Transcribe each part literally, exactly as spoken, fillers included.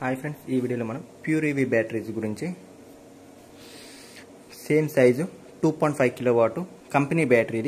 Hi friends, ఈ వీడియోలో మనం ప్యూర్ ఈవీ బ్యాటరీస్ గురించి same size two point five kilowatt company బ్యాటరీది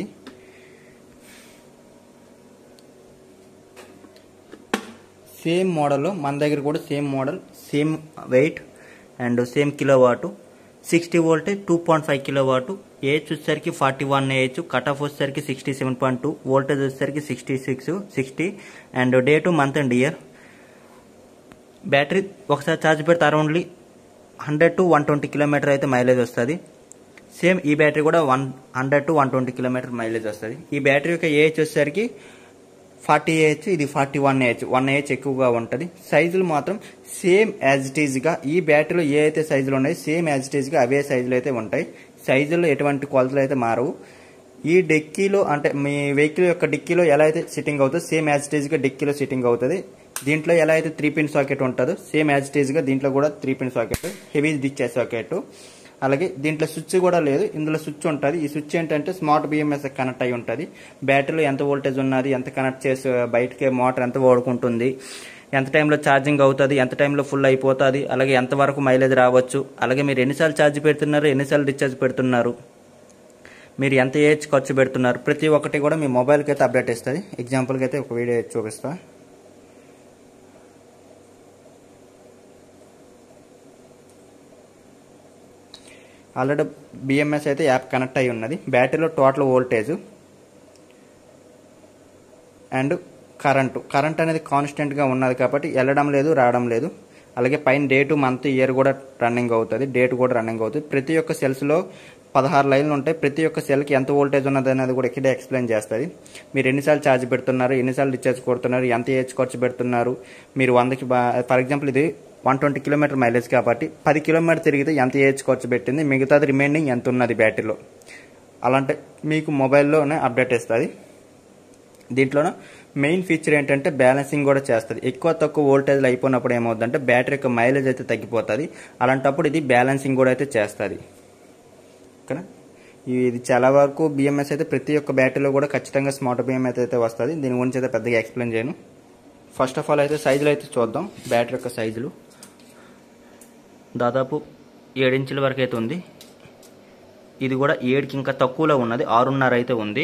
సేమ్ మోడల్లో మన దగ్గర కూడా same model same weight and same kilowatt sixty voltage two point five kilowatt AH వచ్చేసరికి forty one AH cut off వచ్చేసరికి sixty seven point two voltage వచ్చేసరికి sixty six sixty and day to month and year. Battery ఒకసారి charge పెడితే aroundly hundred to one twenty kilometre అయితే mileage వస్తుంది. Same ఈ battery కూడా one hundred to one twenty kilometre mileage వస్తుంది. ఈ battery యొక్క ఏహెచ్ వచ్చేసరికి ఫార్టీ ఏహెచ్, ఇది forty one AH, one AH ఎక్కువగా ఉంటుంది. సైజులు మాత్రం సేమ్ యాజ్ ఇట్ ఈజ్గా ఈ బ్యాటరీలో ఏ అయితే సైజులు ఉన్నాయో సేమ్ యాజ్ ఇట్ ఈజ్గా అవే సైజులు అయితే ఉంటాయి. సైజుల్లో ఎటువంటి కొలతలు అయితే మారవు. ఈ డిక్కీలో అంటే మీ వెహికల్ యొక్క డిక్కీలో ఎలా అయితే సిట్టింగ్ అవుతుందో సేమ్ యాజ్ ఇట్ ఈజ్గా డిక్కీలో సిట్టింగ్ అవుతుంది. దీంట్లో ఎలా అయితే త్రీ పిన్ సాకెట్ ఉంటుందో సేమ్ యాజ్ ఇట్ ఈజ్గా దీంట్లో కూడా త్రీ పిన్ సాకెట్, హెవీ డిచ్చే సాకెట్. అలాగే దీంట్లో స్విచ్ కూడా లేదు, ఇందులో స్విచ్ ఉంటుంది. ఈ స్విచ్ ఏంటంటే స్మార్ట్ బిఎంఎస్ కనెక్ట్ అయి ఉంటుంది. బ్యాటరీలో ఎంత వోల్టేజ్ ఉన్నది, ఎంత కనెక్ట్ చేసి బయటకే మోటార్ ఎంత ఓడుకుంటుంది, ఎంత టైంలో ఛార్జింగ్ అవుతుంది, ఎంత టైంలో ఫుల్ అయిపోతుంది, అలాగే ఎంతవరకు మైలేజ్ రావచ్చు, అలాగే మీరు ఎన్నిసార్లు ఛార్జ్ పెడుతున్నారు, ఎన్నిసార్లు డిశ్చార్జ్ పెడుతున్నారు, మీరు ఎంత ఏహెచ్ ఖర్చు పెడుతున్నారు, ప్రతి ఒక్కటి కూడా మీ మొబైల్కి అయితే అప్డేట్ ఇస్తుంది. ఎగ్జాంపుల్కి అయితే ఒక వీడియో చూపిస్తా. ఆల్రెడీ బిఎంఎస్ అయితే యాప్ కనెక్ట్ అయి ఉన్నది. బ్యాటరీలో total voltage and current current అనేది కాన్స్టెంట్గా ఉన్నది కాబట్టి వెళ్ళడం లేదు, రావడం లేదు. అలాగే పైన డేటు, మంత్, ఇయర్ కూడా రన్నింగ్ అవుతుంది, డేట్ కూడా రన్నింగ్ అవుతుంది. ప్రతి ఒక్క సెల్స్లో పదహారు లైన్లు ఉంటాయి. ప్రతి ఒక్క సెల్కి ఎంత వోల్టేజ్ ఉన్నది అనేది కూడా ఇక్కడే ఎక్స్ప్లెయిన్ చేస్తుంది. మీరు ఎన్నిసార్లు ఛార్జ్ పెడుతున్నారు, ఎన్నిసార్లు డిశ్చార్జ్ కొడుతున్నారు, ఎంత ఏహెచ్ ఖర్చు పెడుతున్నారు, మీరు వందకి ఫర్ ఎగ్జాంపుల్ ఇది వన్ ట్వంటీ కిలోమీటర్ మైలేజ్ కాబట్టి పది కిలోమీటర్ తిరిగితే ఎంత ఏహెచ్ ఖర్చు పెట్టింది, మిగతాది రిమైనింగ్ ఎంత ఉన్నది బ్యాటరీలో, అలాంటి మీకు మొబైల్లోనే అప్డేట్ ఇస్తుంది. దీంట్లోనే మెయిన్ ఫీచర్ ఏంటంటే బ్యాలెన్సింగ్ కూడా చేస్తుంది. ఎక్కువ తక్కువ వోల్టేజ్లు అయిపోయినప్పుడు ఏమవుతుందంటే బ్యాటరీ యొక్క మైలేజ్ అయితే తగ్గిపోతుంది. అలాంటప్పుడు ఇది బ్యాలెన్సింగ్ కూడా అయితే చేస్తుంది. ఓకేనా, ఇది చాలా వరకు బిఎంఎస్ అయితే ప్రతి ఒక్క బ్యాటరీలో కూడా ఖచ్చితంగా స్మార్ట్ బిఎంఎస్ అయితే వస్తుంది. దీని గురించి అయితే పెద్దగా ఎక్స్ప్లెయిన్ చేయను. ఫస్ట్ ఆఫ్ ఆల్ అయితే సైజులు అయితే చూద్దాం. బ్యాటరీ యొక్క సైజులు దాదాపు ఏడు ఇంచుల వరకు అయితే ఉంది. ఇది కూడా ఏడుకి ఇంకా తక్కువలో ఉన్నది, ఆరున్నర అయితే ఉంది.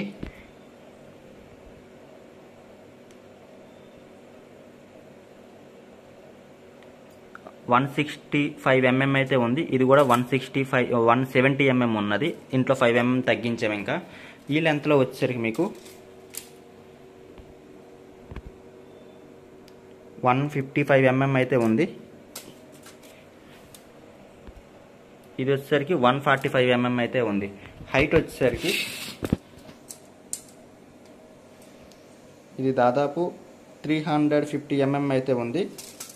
వన్ సిక్స్టీ ఫైవ్ ఎంఎం అయితే ఉంది. ఇది కూడా one sixty five one seventy MM ఉన్నది. ఇంట్లో ఫైవ్ ఎంఎం తగ్గించాము. ఇంకా ఈ లెంత్లో వచ్చేసరికి మీకు వన్ ఫిఫ్టీ ఫైవ్ ఎంఎం అయితే ఉంది. ఇది వచ్చేసరికి వన్ ఫార్టీ ఫైవ్ ఎంఎం అయితే ఉంది. హైట్ వచ్చేసరికి ఇది దాదాపు త్రీ హండ్రెడ్ ఫిఫ్టీ ఎంఎం అయితే ఉంది.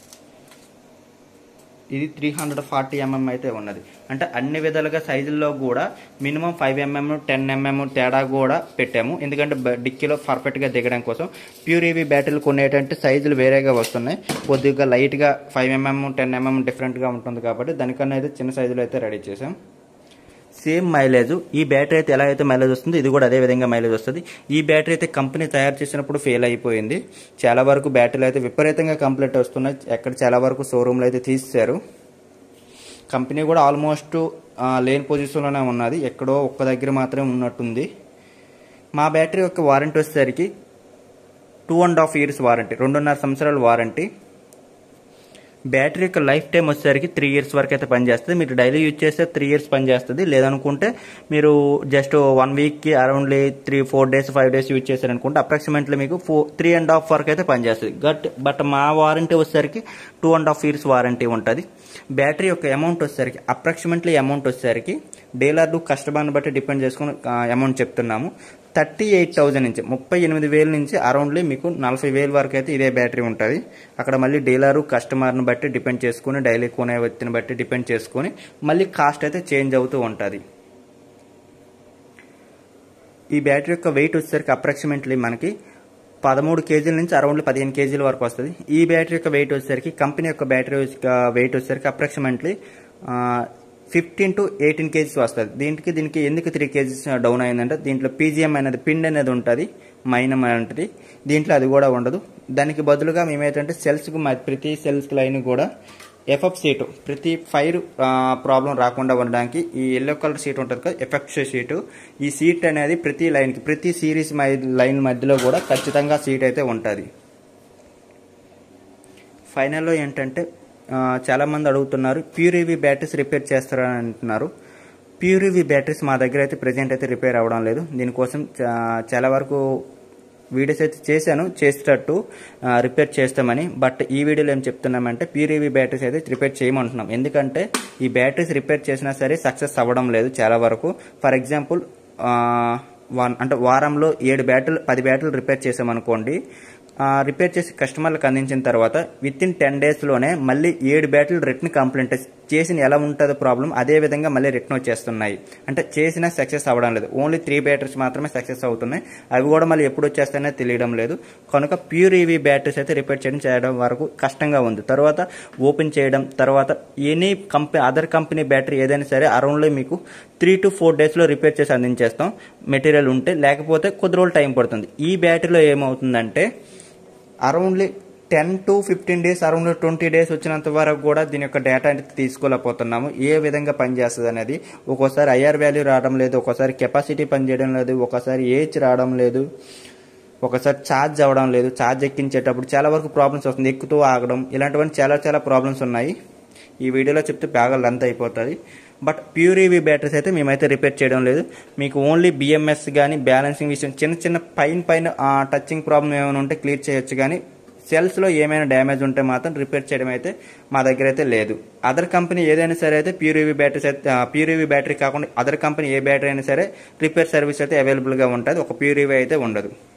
ఇది త్రీ హండ్రెడ్ ఫార్టీ ఎంఎం అయితే ఉన్నది. అంటే అన్ని విధాలుగా సైజుల్లో కూడా minimum five MM ten MM తేడా కూడా పెట్టాము. ఎందుకంటే డిక్కీలో పర్ఫెక్ట్గా దిగడం కోసం. ప్యూర్ ఈవీ బ్యాటరీలు కొనేటంటే సైజులు వేరేగా వస్తున్నాయి. కొద్దిగా లైట్గా ఫైవ్ ఎంఎం టెన్ ఎంఎం డిఫరెంట్గా ఉంటుంది కాబట్టి దానికన్నా అయితే చిన్న సైజులో అయితే రెడీ చేసాం. సేమ్ మైలేజ్ ఈ బ్యాటరీ అయితే ఎలా అయితే మైలేజ్ వస్తుందో ఇది కూడా అదే విధంగా మైలేజ్ వస్తుంది. ఈ బ్యాటరీ అయితే కంపెనీ తయారు చేసినప్పుడు ఫెయిల్ అయిపోయింది. చాలా వరకు బ్యాటరీలు అయితే విపరీతంగా కంప్లీట్ వస్తున్నాయి. ఎక్కడ చాలా వరకు షోరూమ్లో అయితే తీసేశారు. కంపెనీ కూడా ఆల్మోస్ట్ లేని పొజిషన్లోనే ఉన్నది, ఎక్కడో ఒక్క దగ్గర మాత్రమే ఉన్నట్టుంది. మా బ్యాటరీ యొక్క వారంటీ వచ్చేసరికి two and half years warranty, రెండున్నర సంవత్సరాల వారంటీ. బ్యాటరీ యొక్క లైఫ్ టైం వచ్చేసరికి త్రీ ఇయర్స్ వరకు అయితే పనిచేస్తుంది. మీరు డైలీ యూజ్ చేస్తే త్రీ ఇయర్స్ పనిచేస్తుంది. లేదనుకుంటే మీరు జస్ట్ వన్ వీక్కి aroundly three four days five days use చేశారనుకుంటే అప్రాక్సిమేట్లీ మీకు ఫోర్ త్రీ అండ్ హాఫ్ వరకు అయితే పనిచేస్తుంది. బట్ బట్ మా వారంటీ వచ్చేసరికి two and half years warranty ఉంటుంది. బ్యాటరీ యొక్క అమౌంట్ వచ్చేసరికి అప్రాక్సిమేట్లీ అమౌంట్ వచ్చేసరికి డీలర్లు కస్టమర్ని బట్టి డిపెండ్ చేసుకుని అమౌంట్ చెప్తున్నాము. థర్టీ ఎయిట్ థౌజండ్ నుంచి ముప్పై ఎనిమిది వేల నుంచి అరౌండ్లీ మీకు నలభై వేల వరకు అయితే ఇదే బ్యాటరీ ఉంటుంది. అక్కడ మళ్ళీ డీలరు కస్టమర్ని బట్టి డిపెండ్ చేసుకుని డైలీ కొనే వ్యక్తిని బట్టి డిపెండ్ చేసుకుని మళ్ళీ కాస్ట్ అయితే చేంజ్ అవుతూ ఉంటుంది. ఈ బ్యాటరీ యొక్క వెయిట్ వచ్చేసరికి అప్రాక్సిమేట్లీ మనకి పదమూడు కేజీల నుంచి అరౌండ్ పదిహేను కేజీల వరకు వస్తుంది. ఈ బ్యాటరీ యొక్క వెయిట్ వచ్చేసరికి కంపెనీ యొక్క బ్యాటరీ వెయిట్ వచ్చేసరికి approximately fifteen to eighteen KGs వస్తుంది. దీనికి దీనికి ఎందుకు త్రీ కేజీస్ డౌన్ అయిందంటే దీంట్లో పీజీఎం అనేది పిన్ అనేది ఉంటుంది, మైనం అనేది. దీంట్లో అది కూడా ఉండదు. దానికి బదులుగా మేమేంటంటే సెల్స్కి ప్రతి సెల్స్ లైన్ కూడా ఎఫ్ఎఫ్ సీటు ప్రతి ఫైర్ ప్రాబ్లం రాకుండా ఉండడానికి ఈ ఎల్లో కలర్ సీట్ ఉంటుంది కదా ఎఫెక్ట్ సీటు, ఈ సీట్ అనేది ప్రతి లైన్కి ప్రతి సిరీస్ లైన్ మధ్యలో కూడా ఖచ్చితంగా సీట్ అయితే ఉంటుంది. ఫైనల్లో ఏంటంటే చాలామంది అడుగుతున్నారు ప్యూర్ ఈవీ బ్యాటరీస్ రిపేర్ చేస్తారని అంటున్నారు. ప్యూర్ ఈవీ బ్యాటరీస్ మా దగ్గర అయితే ప్రజెంట్ అయితే రిపేర్ అవ్వడం లేదు. దీనికోసం చాలా వరకు వీడియోస్ అయితే చేశాను చేసేటట్టు రిపేర్ చేస్తామని. బట్ ఈ వీడియోలో ఏం చెప్తున్నామంటే ప్యూర్ ఈవీ బ్యాటరీస్ అయితే రిపేర్ చేయమంటున్నాం. ఎందుకంటే ఈ బ్యాటరీస్ రిపేర్ చేసినా సరే సక్సెస్ అవ్వడం లేదు చాలా వరకు. ఫర్ ఎగ్జాంపుల్ వన్ అంటే వారంలో ఏడు బ్యాటరీలు పది బ్యాటరీలు రిపేర్ చేసామనుకోండి, రిపేర్ చేసి కస్టమర్లకు అందించిన తర్వాత విత్ ఇన్ టెన్ డేస్లోనే మళ్ళీ ఏడు బ్యాటరీలు రిటర్న్ కంప్లైంట్ చేసిన ఎలా ఉంటుందో ప్రాబ్లం అదే విధంగా మళ్ళీ రిటర్న్ వచ్చేస్తున్నాయి. అంటే చేసినా సక్సెస్ అవ్వడం లేదు. ఓన్లీ త్రీ బ్యాటరీస్ మాత్రమే సక్సెస్ అవుతున్నాయి. అవి కూడా మళ్ళీ ఎప్పుడు వచ్చేస్తాయో తెలియడం లేదు. కనుక ప్యూర్ ఈవీ బ్యాటరీస్ అయితే రిపేర్ చేయడం చేయడం వరకు కష్టంగా ఉంది. తర్వాత ఓపెన్ చేయడం, తర్వాత any company other company battery ఏదైనా సరే అరౌండ్లో మీకు త్రీ టు ఫోర్ డేస్లో రిపేర్ చేసి అందించేస్తాం మెటీరియల్ ఉంటే, లేకపోతే కొద్ది రోజులు టైం పడుతుంది. ఈ బ్యాటరీలో ఏమవుతుందంటే aroundly ten to fifteen days around twenty days వచ్చినంత వరకు కూడా దీని యొక్క డేటా అనేది తీసుకోలేకపోతున్నాము. ఏ విధంగా పనిచేస్తుంది అనేది ఒక్కోసారి ఐఆర్ వాల్యూ రావడం లేదు, ఒక్కోసారి కెపాసిటీ పనిచేయడం లేదు, ఒకసారి ఏహెచ్ రావడం లేదు, ఒకసారి ఛార్జ్ అవ్వడం లేదు. ఛార్జ్ ఎక్కించేటప్పుడు చాలా వరకు ప్రాబ్లమ్స్ వస్తుంది, ఎక్కుతూ ఆగడం, ఇలాంటివన్నీ చాలా చాలా ప్రాబ్లమ్స్ ఉన్నాయి. ఈ వీడియోలో చెప్తే బాగా లెంత్ అయిపోతుంది. బట్ ప్యూర్ ఈవీ బ్యాటరీస్ అయితే మేమైతే రిపేర్ చేయడం లేదు. మీకు ఓన్లీ బిఎంఎస్ కానీ బ్యాలెన్సింగ్ విషయం చిన్న చిన్న పైన పైన టచింగ్ ప్రాబ్లం ఏమైనా ఉంటే క్లియర్ చేయొచ్చు, కానీ సెల్స్లో ఏమైనా డ్యామేజ్ ఉంటే మాత్రం రిపేర్ చేయడం అయితే మా దగ్గర అయితే లేదు. అదర్ కంపెనీ ఏదైనా సరే అయితే ప్యూర్ ఈవీ బ్యాటరీస్ అయితే ప్యూర్ ఈవీ బ్యాటరీ కాకుండా అదర్ కంపెనీ ఏ బ్యాటరీ అయినా సరే రిపేర్ సర్వీస్ అయితే అవైలబుల్గా ఉంటుంది. ఒక ప్యూర్ ఈవీ అయితే ఉండదు.